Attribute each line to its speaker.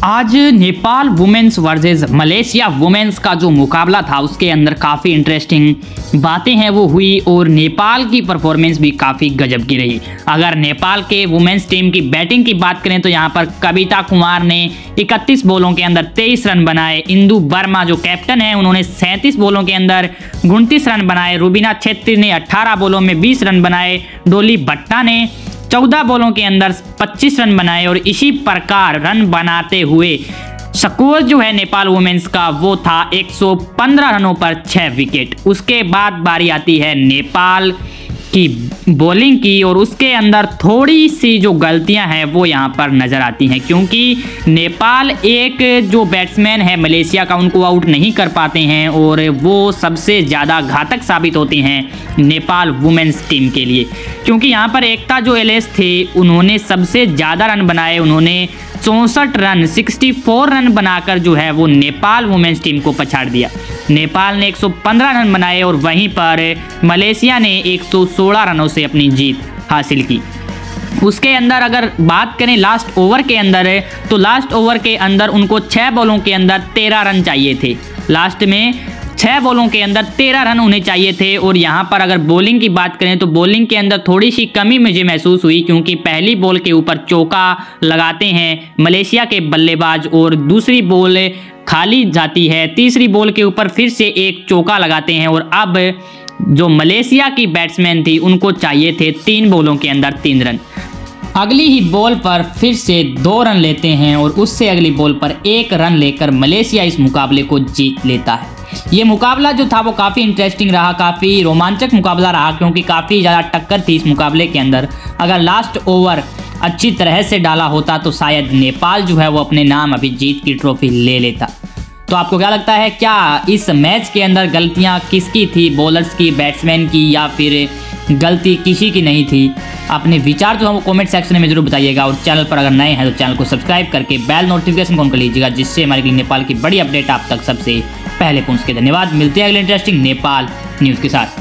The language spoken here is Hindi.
Speaker 1: आज Nepal women's versus Malaysia women's का जो मुकाबला था उसके अंदर काफ़ी इंटरेस्टिंग बातें हैं वो हुई और नेपाल की परफॉर्मेंस भी काफ़ी गजब की रही। अगर नेपाल के वुमेन्स टीम की बैटिंग की बात करें तो यहाँ पर कविता कुमार ने 31 बॉलों के अंदर 23 रन बनाए। इंदु वर्मा जो कैप्टन है उन्होंने 37 बॉलों के अंदर 29 रन बनाए। रुबीना छेत्री ने 18 बॉलों में 20 रन बनाए। डोली भट्टा ने 14 बॉलों के अंदर 25 रन बनाए और इसी प्रकार रन बनाते हुए स्कोर जो है नेपाल वुमेन्स का वो था 115 रनों पर 6 विकेट। उसके बाद बारी आती है नेपाल की बॉलिंग की और उसके अंदर थोड़ी सी जो गलतियां हैं वो यहाँ पर नज़र आती हैं, क्योंकि नेपाल एक जो बैट्समैन है मलेशिया का उनको आउट नहीं कर पाते हैं और वो सबसे ज़्यादा घातक साबित होते हैं नेपाल वुमेन्स टीम के लिए। क्योंकि यहाँ पर एकता जो एलेस थे उन्होंने सबसे ज़्यादा रन बनाए। उन्होंने 64 रन 64 रन बनाकर जो है वो नेपाल वुमेन्स टीम को पछाड़ दिया। नेपाल ने 115 रन बनाए और वहीं पर मलेशिया ने 116 रनों से अपनी जीत हासिल की। उसके अंदर अगर बात करें लास्ट ओवर के अंदर है तो लास्ट ओवर के अंदर उनको 6 बॉलों के अंदर 13 रन चाहिए थे। लास्ट में 6 बॉलों के अंदर 13 रन उन्हें चाहिए थे। और यहाँ पर अगर बॉलिंग की बात करें तो बॉलिंग के अंदर थोड़ी सी कमी मुझे महसूस हुई, क्योंकि पहली बॉल के ऊपर चौका लगाते हैं मलेशिया के बल्लेबाज और दूसरी बॉल खाली जाती है। तीसरी बॉल के ऊपर फिर से एक चौका लगाते हैं और अब जो मलेशिया की बैट्समैन थी उनको चाहिए थे 3 बॉलों के अंदर 3 रन। अगली ही बॉल पर फिर से 2 रन लेते हैं और उससे अगली बॉल पर 1 रन लेकर मलेशिया इस मुकाबले को जीत लेता है। ये मुकाबला जो था वो काफ़ी इंटरेस्टिंग रहा, काफ़ी रोमांचक मुकाबला रहा, क्योंकि काफ़ी ज़्यादा टक्कर थी इस मुकाबले के अंदर। अगर लास्ट ओवर अच्छी तरह से डाला होता तो शायद नेपाल जो है वो अपने नाम अभी जीत की ट्रॉफी ले लेता। तो आपको क्या लगता है, क्या इस मैच के अंदर गलतियां किसकी थी, बॉलर्स की, बैट्समैन की, या फिर गलती किसी की नहीं थी? अपने विचार जो है वो कमेंट सेक्शन में जरूर बताइएगा और चैनल पर अगर नए हैं तो चैनल को सब्सक्राइब करके बेल नोटिफिकेशन ऑन कर लीजिएगा, जिससे हमारे नेपाल की बड़ी अपडेट आप तक सबसे पहले पहुंच के। धन्यवाद। मिलते हैं अगले इंटरेस्टिंग नेपाल न्यूज़ के साथ।